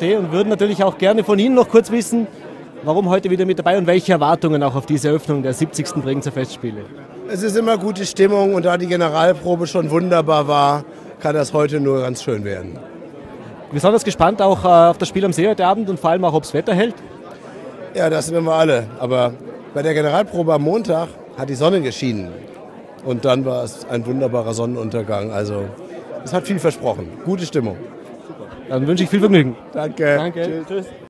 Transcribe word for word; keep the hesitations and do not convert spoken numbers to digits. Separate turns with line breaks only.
T und würden natürlich auch gerne von Ihnen noch kurz wissen, warum heute wieder mit dabei und welche Erwartungen auch auf diese Eröffnung der siebzigsten Bregenzer Festspiele.
Es ist immer gute Stimmung und da die Generalprobe schon wunderbar war, kann das heute nur ganz schön werden.
Besonders gespannt auch äh, auf das Spiel am See heute Abend und vor allem auch, ob das Wetter hält.
Ja, das sind wir alle. Aber bei der Generalprobe am Montag hat die Sonne geschienen. Und dann war es ein wunderbarer Sonnenuntergang. Also es hat viel versprochen. Gute Stimmung.
Dann wünsche ich viel Vergnügen.
Danke.
Danke. Tschüss. Tschüss.